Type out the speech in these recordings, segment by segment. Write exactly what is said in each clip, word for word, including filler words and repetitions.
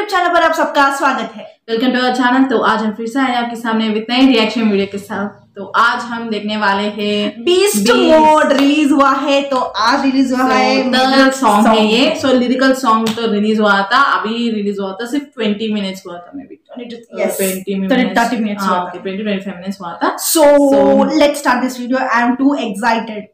YouTube channel पर आप सबका स्वागत है। Welcome to our channel. तो आज हम फिर से आए आपके सामने विद नए रिएक्शन वीडियो के साथ। तो आज हम देखने वाले हैं बीस्ट मोड रिलीज हुआ है। तो आज रिलीज हुआ है लिरिकल सॉन्ग है ये। सो लिरिकल सॉन्ग तो रिलीज हुआ था, अभी रिलीज हुआ था, सिर्फ ट्वेंटी मिनट्स हुआ था, maybe twenty minutes twenty twenty five minutes हुआ था। So let's start this video. I am too excited.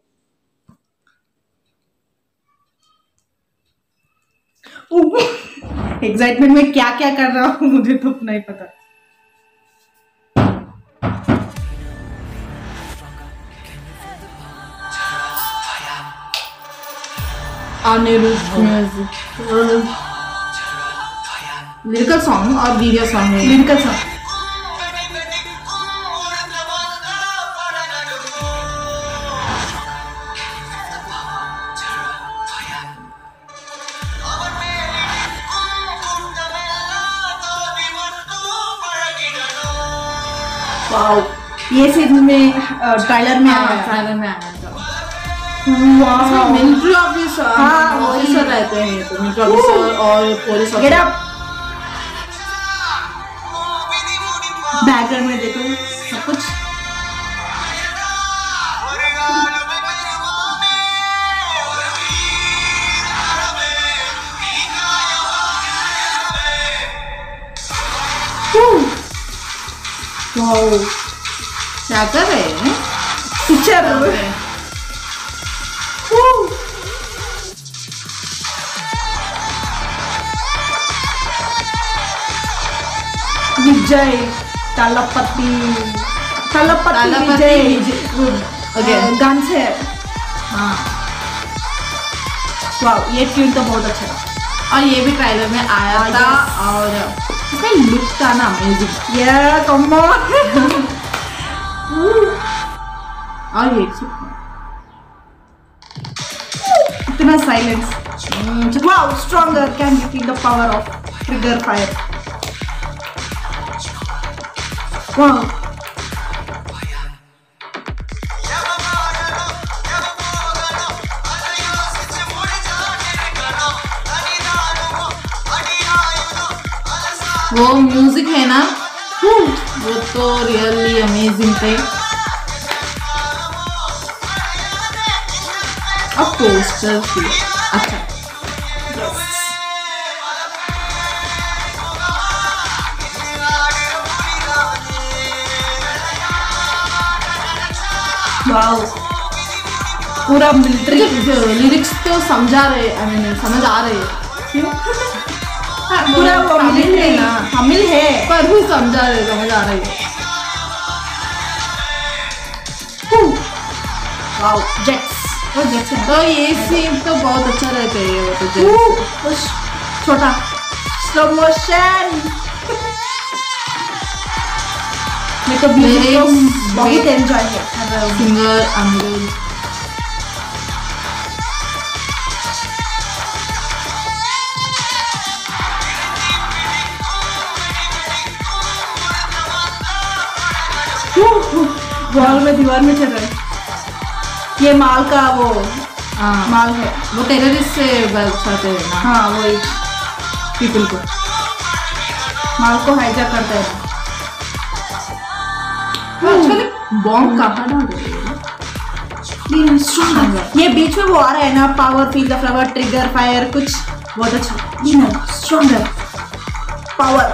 Excitement में क्या क्या कर रहा हूँ मुझे तो नहीं पता। लिरिकल सॉन्ग और वीडियो सॉन्ग है। लिरिकल सॉन्ग वाओ, ये सीन में ट्रेलर में आया ट्रेलर में आया था। वाओ, मिलिट्री ऑफिसर ऑफिसर रहते हैं, तो मिलिट्री ऑफिसर और पुलिस ऑफिसर। बैकग्राउंड में देखो सब कुछ। वाओ, क्या कर रहे हैं? पिक्चर विजय तलपति तलपति विजय गान से। हाँ, वाओ, ये ट्यून तो बहुत अच्छा है। और ये भी ट्रेलर में आया था। और इसका लुक था ना अमेजिंग। ये कम ऑन। और ये इतना silence. Wow, stronger can you feel the power of trigger fire. Wow, वो म्यूजिक है ना, वो तो रियली अमेजिंग थे। और पोस्टर भी अच्छा। वाओ, पूरा मिलिट्री। लिरिक्स तो समझा रहे, आई मीन समझ आ रहे हैं। क्यों? पूरा वो मिलिट्री है ना, तमिल है पर भी समझा रहे, समझ आ रही है। Wow, jets. वो जेट्स है। तो ये सीन तो बहुत अच्छा रहता है। ये तो जेट्स छोटा स्लो मोशन। मेरे को म्यूजिक बहुत एंजॉय है। सिंगर अनिरुद्ध। वॉल में दीवार में चल रहा है। ये माल का वो हाँ माल है। वो टेररिस्ट से बचाते हैं ना। हाँ, वही पीपल को, माल को हाईजैक करता है। बॉम्ब कहाँ डाल रहे हैं? ये बीच में वो आ रहा है ना, power feel the flower trigger fire, कुछ बहुत अच्छा। Stronger power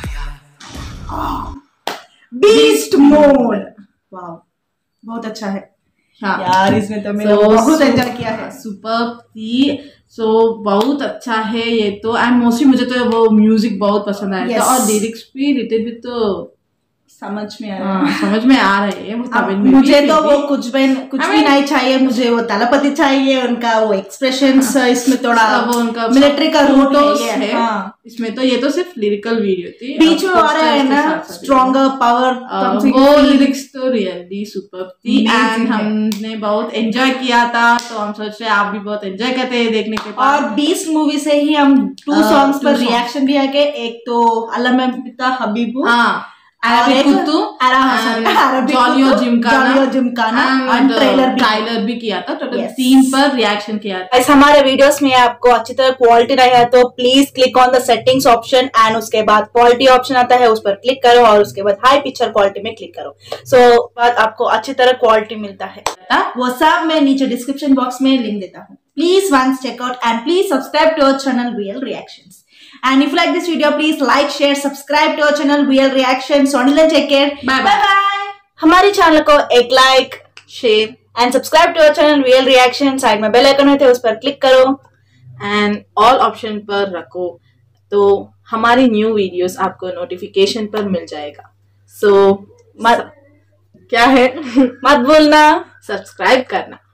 beast mode. Wow, बहुत अच्छा है। हाँ यार, इसमें तो मैंने so, बहुत एंजॉय किया है। सुपर थी। सो बहुत अच्छा है ये तो। एंड मोस्टली मुझे तो वो म्यूजिक बहुत पसंद आया yes. था। और लिरिक्स भी लिटिल भी तो समझ में आ रहा है। समझ में आ रहे हैं। मुझे तो वो कुछ भी कुछ भी नहीं चाहिए। मुझे वो तलपति चाहिए, उनका वो एक्सप्रेशंस। इसमें थोड़ा वो उनका मिलिट्री का रूट है। हाँ। इसमें तो ये तो सिर्फ लिरिकल वीडियो थी। बीच में आ रहा है ना, स्ट्रॉन्गर पावर। वो लिरिक्स तो रियली सुपर थी। एंड हमने बहुत एंजॉय किया था। तो हम सोच रहे आप भी बहुत एंजॉय करते हैं देखने के बाद। और बीस मूवी से ही हम टू सॉन्ग्स पर रिएक्शन भी आके, एक तो अल्लाह में पिता हबीबू। हाँ, अरबिक कुत्तू, जॉलियो जिमकाना, जिमकाना और ट्रेलर भी ट्रेलर भी किया था। टोटल तीन पर रिएक्शन किया था। ऐसे हमारे वीडियोस में आपको अच्छी तरह क्वालिटी रहा है तो please click on the settings option and उसके बाद क्वालिटी ऑप्शन आता है, उस पर क्लिक करो और उसके बाद हाई पिक्चर क्वालिटी में क्लिक करो। सो so, बाद आपको अच्छी तरह क्वालिटी मिलता है। वो सब मैं नीचे डिस्क्रिप्शन बॉक्स में लिंक देता हूँ। Please once check out and please subscribe to our channel real reactions. And if you like this video, please like, share, subscribe to our channel Real Reactions. So until then, take care. Bye bye. bye. हमारे channel को एक like, share and subscribe to our channel real reaction. Side में bell icon होते हैं, उस पर click करो and all option पर रखो तो हमारी न्यू वीडियोस आपको नोटिफिकेशन पर मिल जाएगा। सो so, मत क्या है मत भूलना सब्सक्राइब करना।